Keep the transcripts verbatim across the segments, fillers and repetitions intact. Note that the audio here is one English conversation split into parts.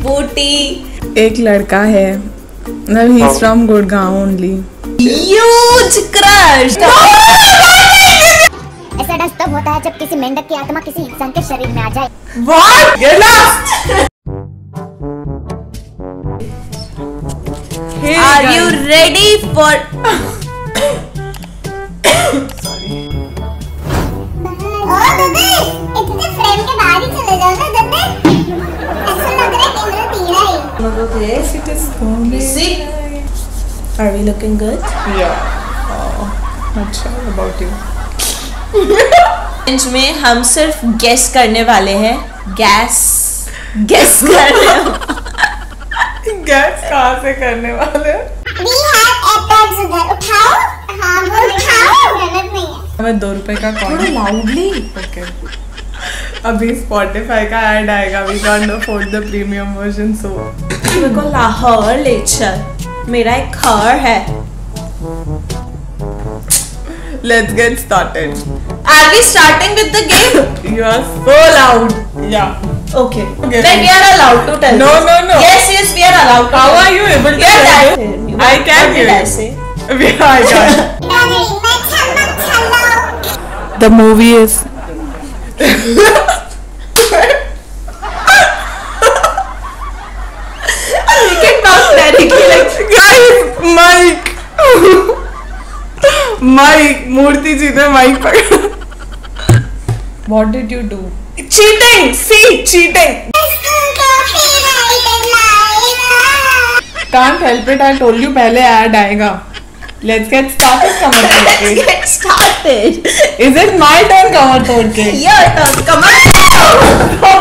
बूटी। एक लड़का है, मतलब he is from Gurgaon only. Huge crush. ऐसा डस तब होता है जब किसी मेंढक की आत्मा किसी इंसान के शरीर में आ जाए। What? Get lost! Hey, Are guys. you ready for? Sorry. ओ ददे, इतने फ्रेम के बाहर ही चले जाओ ना ददे। ऐसा लग रहा है इंद्र तीरा ही। Look at this. It is so See? Are we looking good? Yeah. Oh, not sure about you. Challenge में हम सिर्फ गेस करने वाले हैं। गैस गेस करने गैस कहाँ से करने वाले? We have AirPods उधर उठाओ। हाँ वो उठाओ, गलत नहीं है। हमें दो रुपए का कॉइन। थोड़ा लाउडली। ओके। अभी Spotify का ऐड आएगा। We can't afford the premium version so. मेरे को लाहौर ले चल, मेरा एक घर है। Let's get started. Are we starting with the game? You are so loud. Yeah. Okay. Okay. Then we are allowed to tell. No, this. no, no. Yes, yes, we are allowed. To How tell. are you able to? Yeah, tell? that. I can What hear did I you. say? Yeah, I can. नहीं, मैं छल्ला छल्ला। The movie is. We can talk directly like. Guys, Mike. Mike, मूर्ति जी ने Mike पकड़ा. What did you do? Cheating. See, cheating. Can't help it. I told you पहले ad आएगा. Let's get started. कमर तोड़ के. Let's get started. Is it my turn कमर तोड़ के? Your turn. Come on.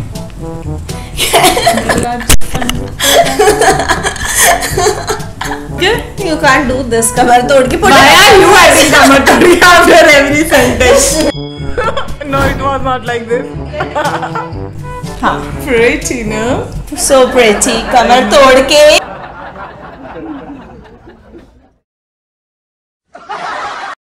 You can't do this. कमर तोड़ के. Why are you adding कमर तोड़ के after every sentence? No, it was not like this. हाँ. Pretty, no? So pretty. कमर तोड़ के.